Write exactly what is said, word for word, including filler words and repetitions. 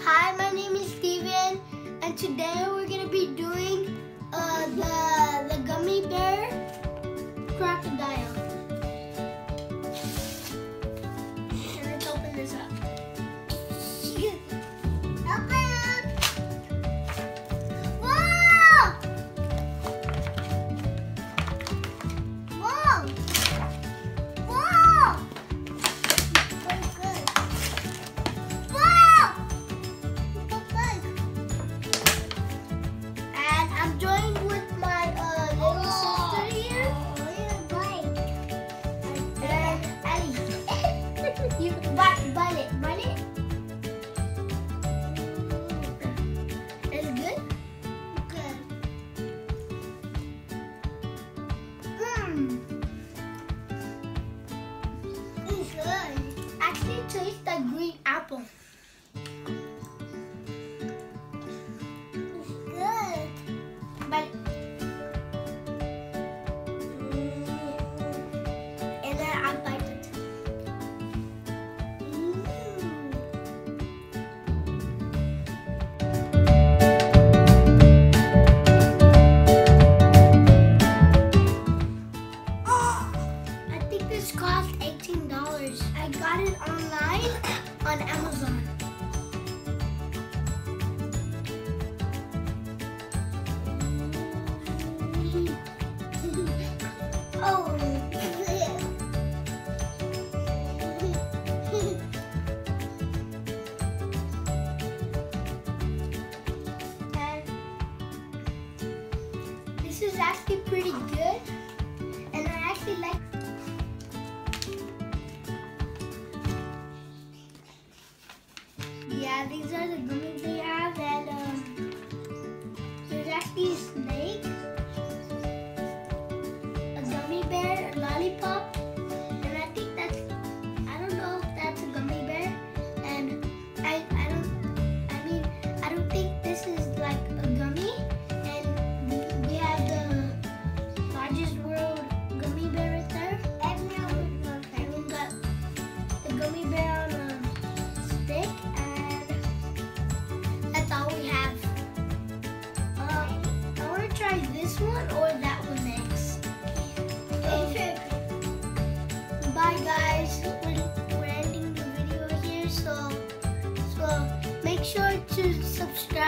Hi, my name is Steven, and today we're gonna be doing uh, the the gummy bear crocodile. And let's open this up. Open up! Whoa! Whoa! Whoa! I'm joined with my uh, little sister here. And Ellie. You bite, bite it, bite it. Is it good? Good. Mmm. It's good. Actually, it tastes like green apple. But and then I bite it. Mm. Oh, I think this cost eighteen dollars. I got it online on Amazon. Oh, and this is actually pretty good, and I actually like. Yeah, these are the gummies they have, and um, there's actually a snake. Bear, lollipop, and I think that's, I don't know if that's a gummy bear, and I, I don't, I mean, I don't think this is like a gummy, and we have the largest world gummy bear right there, and we got the gummy bear on a stick, and that's all we have. Um, I want to try this one or that one next. Bye guys, we're, we're ending the video here, so so make sure to subscribe.